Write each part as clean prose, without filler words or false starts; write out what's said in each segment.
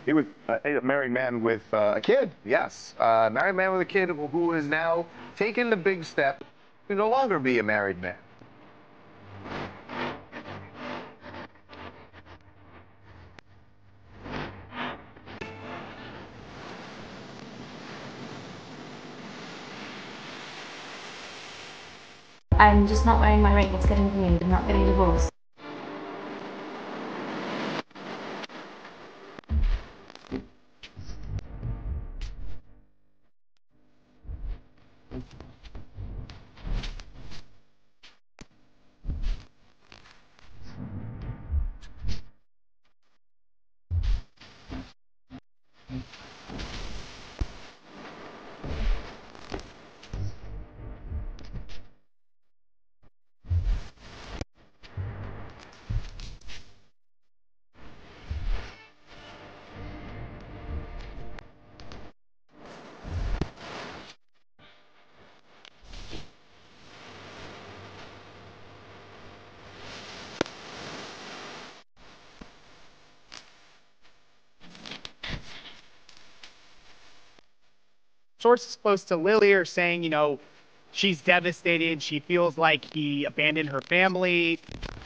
He was a married man with a kid, yes. Married man with a kid who is now taking the big step to no longer be a married man. I'm just not wearing my ring. It's getting renewed. I'm not getting divorced. Sources close to Lily are saying, you know, she's devastated. She feels like he abandoned her family.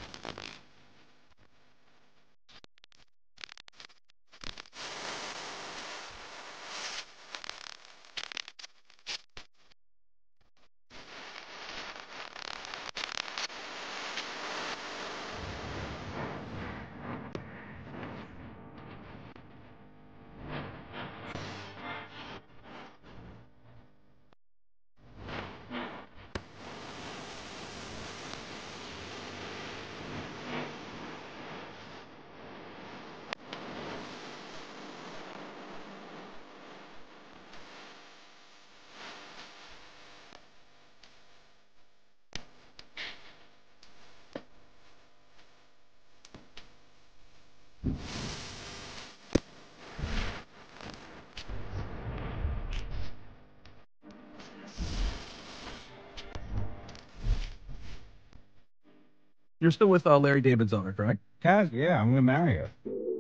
You're still with Larry David's owner, correct? Yeah, I'm gonna marry her.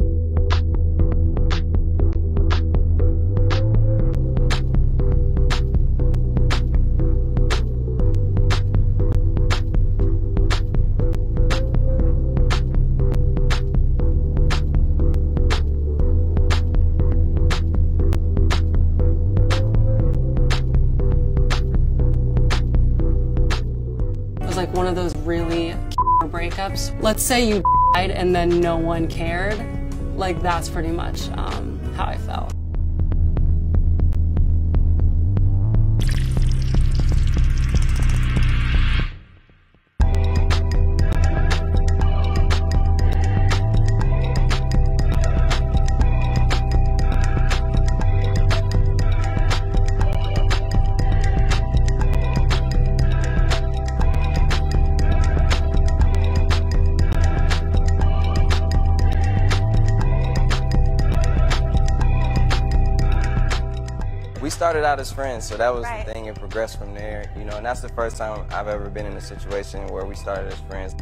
It was like one of those really breakups. Let's say you died and then no one cared. Like, that's pretty much how I felt. We started out as friends, so that was the thing. It progressed from there, you know, and that's the first time I've ever been in a situation where we started as friends.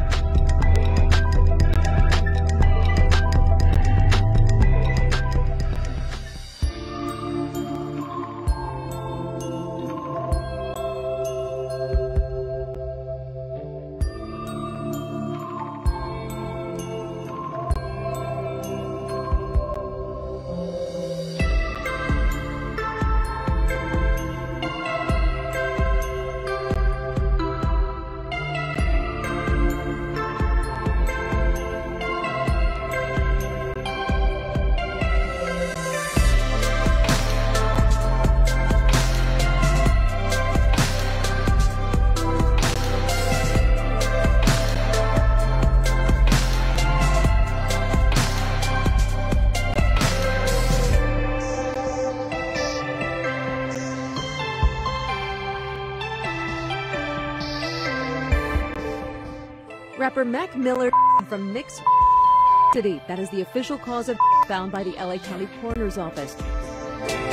Rapper Mac Miller from Nick's City. That is the official cause of found by the LA County Coroner's Office.